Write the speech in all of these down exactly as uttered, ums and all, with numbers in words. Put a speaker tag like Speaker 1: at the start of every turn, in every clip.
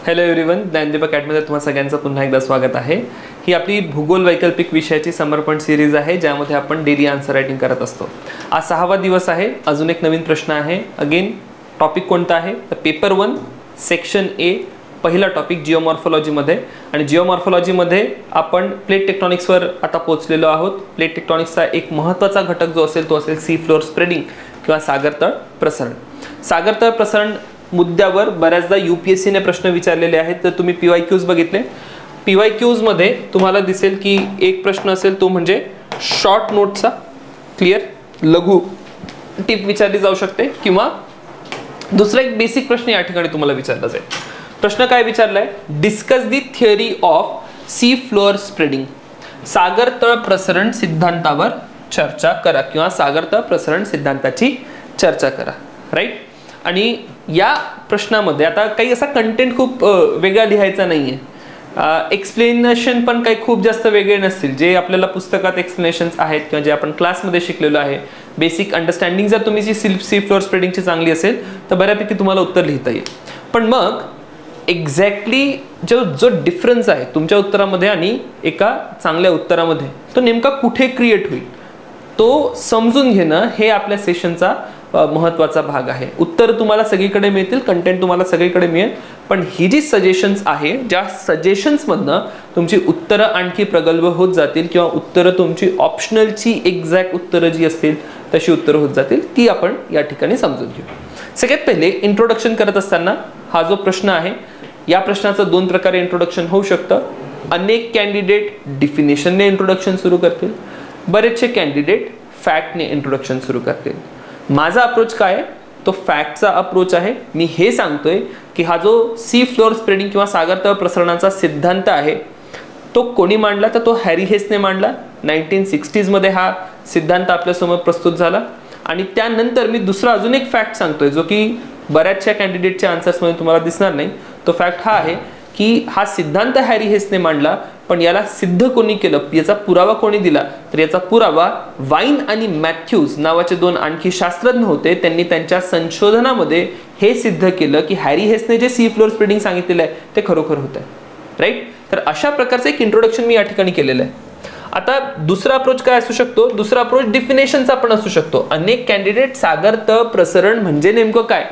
Speaker 1: Hello everyone, Gyandeep अकॅडमीमध्ये तुम्हा सगळ्यांचं पुन्हा एकदा स्वागत आहे। ही आपली भूगोल वैकल्पिक विषयाची समर्पण सिरीज आहे, ज्यामध्ये आपण डेली आन्सर रायटिंग करत असतो। आज सहावा दिवस आहे। अजून एक नवीन प्रश्न आहे। अगेन टॉपिक कोणता आहे तर पेपर वन सेक्शन ए पहिला टॉपिक जिओमॉर्फोलॉजी मध्ये, आणि जिओमॉर्फोलॉजी मध्ये आपण प्लेट टेक्टॉनिक्स वर आता पोहोचलेलो आहोत। प्लेट टेक्टॉनिक्सचा एक महत्त्वाचा घटक जो असेल तो असेल सी फ्लोर स्प्रेडिंग किंवा सागरतळ प्रसरण। सागरतळ प्रसरण मुद्द्यावर बऱ्याचदा यूपीएससी ने प्रश्न विचारलेले आहेत। तर तुम्ही पीवायक्यूज बघितले, पीवायक्यूज मध्ये तुम्हाला दिसेल की एक प्रश्न असेल तो म्हणजे शॉर्ट नोटचा, क्लियर लघु टिप विचारली जाऊ शकते, किंवा दुसरा एक बेसिक प्रश्न या ठिकाणी तुम्हाला विचारला जाईल। प्रश्न काय विचारलाय, discuss the theory of sea floor spreading, सागरतळ प्रसरण सिद्धांतावर चर्चा करा किंवा सागरतळ प्रसरण सिद्धांताची चर्चा करा, राईट। आणि या प्रश्नामध्ये आता काही असा कंटेंट खूप वेगळा लिहायचा नाहीये, एक्सप्लेनेशन पण काही खूप जास्त वेगळे नसतील। जे आपल्याला पुस्तकात एक्सप्लेनेशन्स आहेत किंवा जे आपण क्लासमध्ये शिकलेलो आहे, बेसिक अंडरस्टँडिंग जर तुम्ही जी सी फ्लोअर स्प्रेडिंगची चांगली असेल तर बऱ्यापैकी तुम्हाला उत्तर लिहिता येईल। पण मग एक्झॅक्टली जो जो डिफरन्स आहे तुमच्या उत्तरामध्ये आणि एका चांगल्या उत्तरामध्ये, तो नेमका कुठे क्रिएट होईल तो समजून घेणं हे आपल्या सेशनचा महत्त्वाचा भाग आहे। उत्तर तुम्हाला सगळीकडे मिळतील, कंटेंट तुम्हाला सगळीकडे मिळेल, पण ही जी सजेशन्स आहे, ज्या सजेशन्स मधनं तुमची उत्तरं आणखी प्रगल्भ होत जातील किंवा उत्तरं तुमची ऑप्शनलची एक्झॅक्ट उत्तरं जी असतील तशी उत्तरं होत जातील, ती आपण या ठिकाणी समजून घेऊ। सगळ्यात पहिले इंट्रोडक्शन करत असताना हा जो प्रश्न आहे, या प्रश्नाचं दोन प्रकारे इंट्रोडक्शन होऊ शकतं। अनेक कॅन्डिडेट डिफिनेशनने इंट्रोडक्शन सुरू करतील, बरेचसे कॅन्डिडेट फॅक्टने इंट्रोडक्शन सुरू करतील। माझा अप्रोच काय आहे तो फॅक्टचा अप्रोच आहे। मी हे सांगतोय की हा जो सी फ्लोअर स्प्रेडिंग किंवा सागरतळ प्रसरणाचा सिद्धांत आहे तो कोणी मांडला तर तो हॅरी हेसने मांडला। नाईन्टीन सिक्स्टीज मध्ये हा सिद्धांत आपल्यासमोर प्रस्तुत झाला। आणि त्यानंतर मी दुसरा अजून एक फॅक्ट सांगतोय जो की बऱ्याचशा कॅन्डिडेटच्या आन्सर्समध्ये तुम्हाला दिसणार नाही। तो फॅक्ट हा आहे की हा सिद्धांत हॅरी हेसने मांडला, पण याला सिद्ध कोणी केलं, याचा पुरावा कोणी दिला तर याचा पुरावा वाईन आणि मॅथ्यूज नावाचे दोन आणखी शास्त्रज्ञ होते। त्यांनी त्यांच्या संशोधनामध्ये हे सिद्ध केलं की हॅरी हेसने जे सी फ्लोअर स्प्रेडिंग सांगितलेलं आहे ते खरोखर होतं, राईट। तर अशा प्रकारचं एक इंट्रोडक्शन मी या ठिकाणी केलेलं आहे। आता दुसरा अप्रोच काय असू शकतो, दुसरा अप्रोच डिफिनेशनचा पण असू शकतो। अनेक कॅन्डिडेट सागरतळ प्रसरण म्हणजे नेमकं काय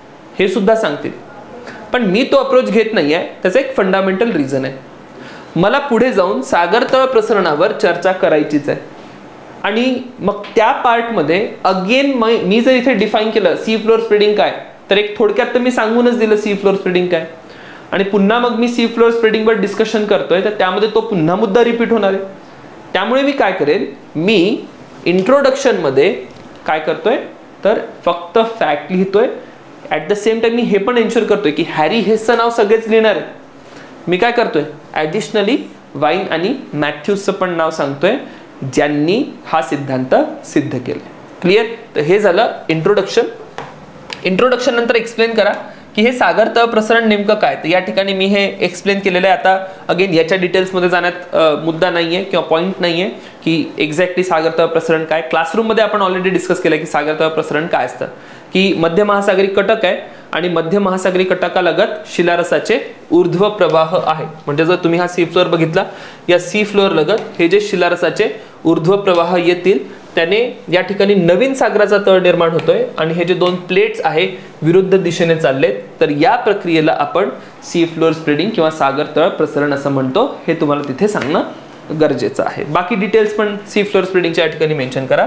Speaker 1: हे सुद्धा सांगतील, पण मी तो अप्रोच घेत नाही आहे। त्याचं एक फंडामेंटल रिझन आहे, मला पुढे जाऊन सागरतळ प्रसरणावर चर्चा करायचीच आहे। आणि मग त्या पार्टमध्ये अगेन मी जर इथे डिफाईन केलं सी फ्लोअर स्प्रेडिंग काय, तर एक थोडक्यात तर मी सांगूनच दिलं सी फ्लोअर स्प्रेडिंग काय, आणि पुन्हा मग मी सी फ्लोअर स्प्रेडिंगवर डिस्कशन करतोय तर त्यामध्ये तो पुन्हा मुद्दा रिपीट होणार आहे। त्यामुळे मी काय करेन, मी इंट्रोडक्शन मध्ये काय करतोय तर फक्त फॅक्ट लिहितोय। ॲट द सेम टाइम मी हे पण एन्श्योर करतोय की हॅरी हेसचं नाव सगळेच लिहिणार आहे। मी काय करतोय, ॲडिशनली वाईन आणि मॅथ्यूजचं पण नाव सांगतोय ज्यांनी हा सिद्धांत सिद्ध केलाय, क्लिअर। तर हे झालं इंट्रोडक्शन। इंट्रोडक्शन नंतर एक्सप्लेन करा की हे सागरतळ प्रसरण नेमकं काय। तर या ठिकाणी मी हे एक्सप्लेन केलेलं आहे। आता अगेन याच्या डिटेल्समध्ये जाण्यात मुद्दा नाहीये किंवा पॉईंट नाहीये की एक्झॅक्टली सागरतळ प्रसरण काय। क्लासरूममध्ये आपण ऑलरेडी डिस्कस केलं की सागरतळ प्रसरण काय असतं, की मध्य महासागरी कटक आहे आणि मध्य महासागरी कटकालगत शिलारसाचे ऊर्ध्व प्रवाह आहे। म्हणजे जर तुम्ही हा सी फ्लोअर बघितला, या सी फ्लोअर लगत हे जे शिलारसाचे ऊर्ध्व प्रवाह येतील त्याने या ठिकाणी नवीन सागराचा तळ निर्माण होतोय, आणि हे जे दोन प्लेट्स आहे विरुद्ध दिशेने चाललेत, तर या प्रक्रियेला आपण सी फ्लोअर स्प्रेडिंग किंवा सागरतळ प्रसरण असं म्हणतो। हे तुम्हाला तिथे सांगणं गरजेचं आहे। बाकी डिटेल्स पण सी फ्लोअर स्प्रेडिंगच्या या ठिकाणी मेन्शन करा।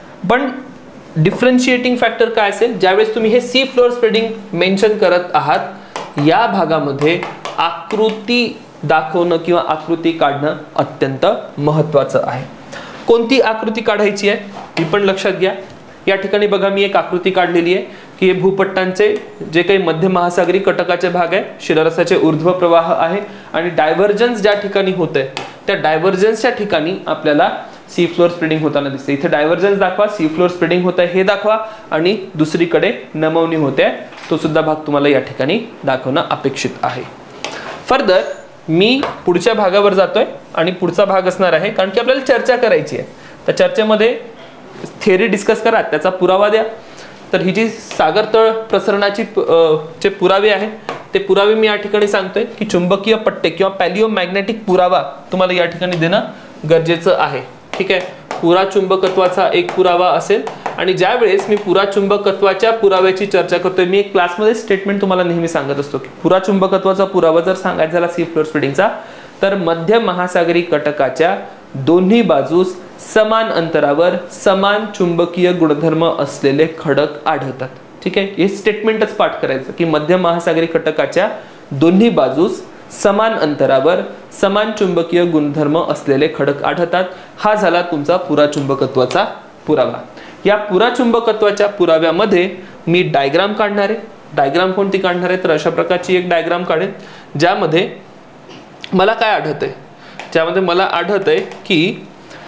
Speaker 1: पण डिफरन्शिएटिंग फॅक्टर काय असेल, ज्यावेळेस तुम्ही हे सी फ्लोअर स्प्रेडिंग मेन्शन करत आहात, या भागामध्ये आकृती दाखवणं किंवा आकृती काढणं अत्यंत महत्त्वाचं आहे। कोणती आकृती काढायची आहे ही पण लक्षात घ्या। या ठिकाणी बघा मी एक आकृती काढलेली आहे की हे भूपट्टांचे जे काही मध्य महासागरी कटकाचे भाग आहे, शिलारसाचे ऊर्ध्व प्रवाह आहे, आणि डायव्हर्जन्स ज्या ठिकाणी होते त्या डायव्हर्जन्सच्या ठिकाणी आपल्याला सी फ्लोअर स्प्रेडिंग होताना दिसते। इथे डायव्हर्जन्स दाखवा, सी फ्लोअर स्प्रेडिंग होत आहे हे दाखवा, आणि दुसरीकडे नमवणी होते तो सुद्धा भाग तुम्हाला या ठिकाणी दाखवणं अपेक्षित आहे। फर्दर मी पुढच्या भागावर जातोय आणि पुढचा भाग असणार आहे, कारण की आपल्याला चर्चा करायची आहे। तर चर्चेमध्ये थिअरी डिस्कस करा, त्याचा पुरावा द्या। तर ही जी सागरतळ प्रसरणाची जे पुरावे आहेत ते पुरावे मी या ठिकाणी सांगतोय की चुंबकीय पट्टे किंवा पॅलिओमॅग्नेटिक पुरावा तुम्हाला या ठिकाणी देणं गरजेचं आहे. ठीक आहे, पुरा चुंबकत्वाचा एक पुरावा असेल आणि ज्या वेळेस मी पुरा चुंबकत्वाच्या पुराव्याची चर्चा करतोय, मी एक क्लासमध्ये स्टेटमेंट तुम्हाला नेहमी सांगत असतो की पुरा चुंबकत्वाचा पुरावा जर सांगायचा झाला सी फ्लोर स्प्रेडिंगचा, तर मध्य महासागरी कटकाच्या दोन्ही बाजूस समान अंतरावर समान चुंबकीय गुणधर्म असलेले खडक आढळतात. ठीक आहे, हे स्टेटमेंटच पाठ करायचं की मध्य महासागरी कटकाच्या दोन्ही बाजूस समान अंतरावर समान चुंबकीय गुणधर्म असलेले खडक आढळतात. हा झाला तुमचा पुरा चुंबकत्वाचा पुरावा. या पुरा चुंबकत्वाच्या पुराव्यामध्ये मी डायग्राम काढणार आहे. डायग्राम कोणती काढणार आहे, तर अशा प्रकारची एक डायग्राम काढेन ज्यामध्ये मला काय आढळतंय, ज्यामध्ये मला आढळतंय की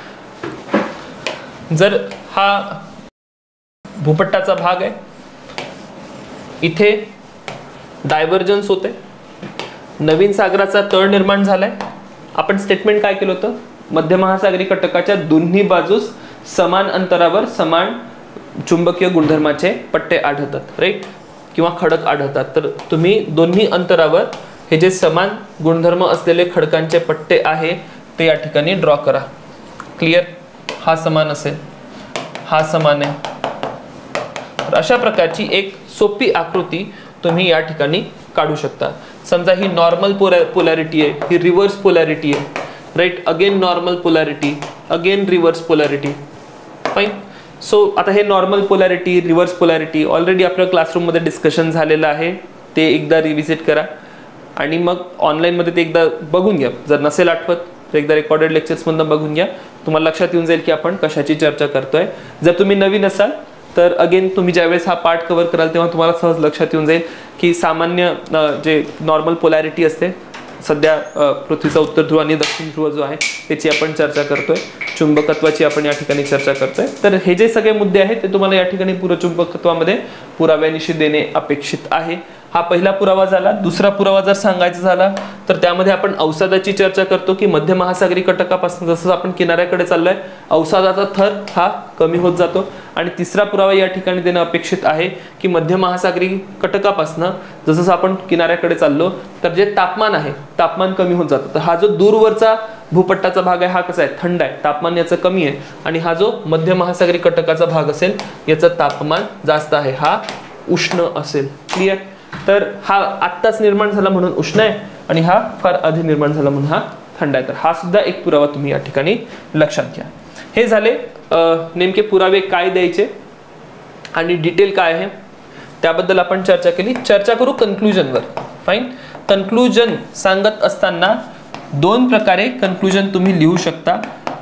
Speaker 1: जर हा भूपट्टाचा भाग आहे, इथे डायव्हर्जन्स होते, नवीन सागराचा तळ निर्माण झालाय. आपण स्टेटमेंट काय केलं होतं, मध्य महासागरी कटकाच्या दोन्ही बाजूस समान अंतरावर समान चुंबकीय गुणधर्माचे पट्टे आढळतात, राईट, किंवा खडक आढळतात. तर तुम्ही दोन्ही अंतरावर हे जे समान गुणधर्म असलेले खडकांचे पट्टे आहे ते या ठिकाणी ड्रॉ करा. क्लिअर, हा समान असेल, हा समान आहे. तर अशा प्रकारची एक सोपी आकृती तुम्ही या ठिकाणी काढू शकता. समजा ही नॉर्मल पोलॅरिटी आहे, ही रिव्हर्स पोलॅरिटी आहे, right, again normal polarity, again reverse polarity. Fine. So आता हे normal polarity, reverse polarity already आपल्या क्लासरूममध्ये डिस्कशन झालेलं आहे, ते एकदा रिव्हिजिट करा आणि मग ऑनलाईनमध्ये ते एकदा बघून घ्या. जर नसेल आठवत तर एकदा रेकॉर्डेड लेक्चर्समधून बघून घ्या, तुम्हाला लक्षात येऊन जाईल की आपण कशाची चर्चा करतोय. जर तुम्ही नवीन असाल तर अगेन तुम्ही ज्यावेळेस हा पार्ट कव्हर कराल तेव्हा तुम्हाला सहज लक्षात येऊन जाईल की सामान्य जे नॉर्मल पोलॅरिटी असते, सध्या पृथ्वीचा उत्तर ध्रुव आणि दक्षिण ध्रुव जो आहे त्याची आपण चर्चा करतोय, चुंबकत्वाची आपण या ठिकाणी चर्चा करतोय. तर हे जे सगळे मुद्दे आहेत ते तुम्हाला या ठिकाणी पुरचुंबकत्वामध्ये पुराव्यानिशी देणे अपेक्षित आहे. हा पहिला पुरावा झाला. दुसरा पुरावा जर सांगायचा झाला तर त्यामध्ये आपण अवसादाची चर्चा करतो की मध्य महासागरी कटकापासून जसं आपण किनाऱ्याकडे चाललोय अवसादाचा थर हा कमी होत जातो. आणि तिसरा पुरावा या ठिकाणी देणं अपेक्षित आहे की मध्य महासागरी कटकापासून जसं आपण किनाऱ्याकडे चाललो तर जे तापमान आहे तापमान कमी होत जातं. तर हा जो दूरवरचा भूपट्टाचा भाग आहे हा कसा आहे, थंड आहे, तापमान याचं कमी आहे. आणि हा जो मध्य महासागरी कटकाचा भाग असेल याचं तापमान जास्त आहे, हा उष्ण असेल. क्लिअर. तर हा आत्ताच निर्माण झाला म्हणून उष्ण आहे आणि हा फार आधी निर्माण झाला म्हणून हा थंड आहे. तर हा सुद्धा एक पुरावा तुम्ही या ठिकाणी लक्षात घ्या. हे झाले नेमके पुरावे काय द्यायचे आणि डिटेल काय आहे त्याबद्दल आपण चर्चा केली. चर्चा करू कन्क्लुजनवर. फाईन. कन्क्लुजन सांगत असताना दोन प्रकारे कन्क्लुजन तुम्ही लिहू शकता.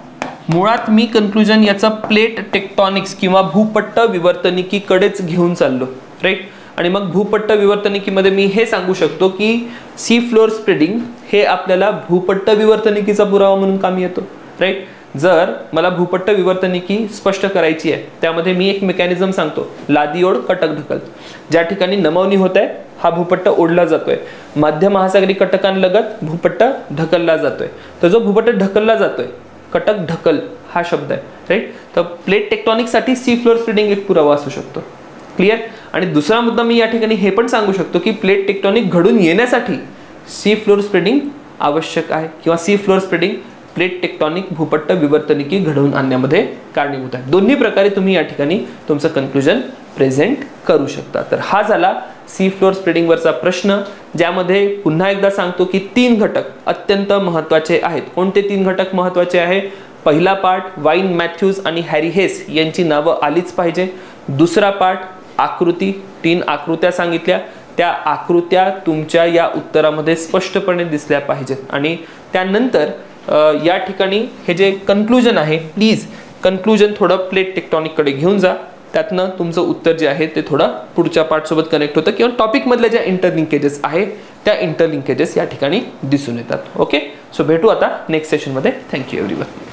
Speaker 1: मुळात मी कन्क्लुजन याचा प्लेट टेक्टॉनिक्स किंवा भूपट्ट विवर्तनिकीकडेच घेऊन चाललो, राईट. आणि मग भूपट्ट विवर्तनिकीमध्ये मी हे सांगू शकतो की सी फ्लोर स्प्रेडिंग हे आपल्याला भूपट्ट विवर्तनिकीचा पुरावा म्हणून कामी येतो, राईट. जर मला भूपट्ट विवर्तनिकी स्पष्ट करायची आहे त्यामध्ये मी एक मेकॅनिझम सांगतो, लादी ओढ कटक ढकल. ज्या ठिकाणी नमवणी होत आहे हा भूपट्ट ओढला जातोय, मध्य महासागरी कटकांलगत भूपट्ट ढकलला जातोय. तर जो भूपट्ट ढकलला जातोय, कटक ढकल हा शब्द आहे, राईट. तर प्लेट टेक्टॉनिक्ससाठी सी फ्लोर स्प्रेडिंग एक पुरावा असू शकतो. क्लिअर. आणि दुसरा मुद्दा मी या ठिकाणी हे पण सांगू शकतो की प्लेट टेक्टॉनिक घडून येण्यासाठी सी फ्लोर स्प्रेडिंग आवश्यक आहे किंवा sea floor spreading plate tectonic भूपट्ट विवर्तनिकी घडवून आणण्यामध्ये कारणीभूत आहे. दोन्ही प्रकारे तुम्ही या ठिकाणी तुमचं कन्क्लुजन प्रेझेंट करू शकता. तर हा झाला सी फ्लोर स्प्रेडिंग वरचा प्रश्न, ज्यामध्ये पुन्हा एकदा सांगतो की तीन घटक अत्यंत महत्त्वाचे आहेत. कोणते तीन घटक महत्त्वाचे आहे? पहिला पार्ट वाईन मॅथ्यूज आणि हॅरी हेस यांची नावं आलीच पाहिजे. दुसरा पार्ट आकृती, तीन आकृत्या सांगितल्या, त्या आकृत्या तुमच्या या उत्तरामध्ये स्पष्टपणे दिसल्या पाहिजेत. आणि त्यानंतर या ठिकाणी हे जे कन्क्लुजन आहे प्लीज कन्क्लुजन थोडं प्लेट टेक्टॉनिककडे घेऊन जा, त्यातनं तुमचं उत्तर जे आहे ते थोडं पुढच्या पार्टसोबत कनेक्ट होतं किंवा टॉपिकमधल्या ज्या इंटरलिंकेजेस आहे त्या इंटरलिंकेजेस या ठिकाणी दिसून येतात. ओके. सो भेटू आता नेक्स्ट सेशनमध्ये. Thank you everyone.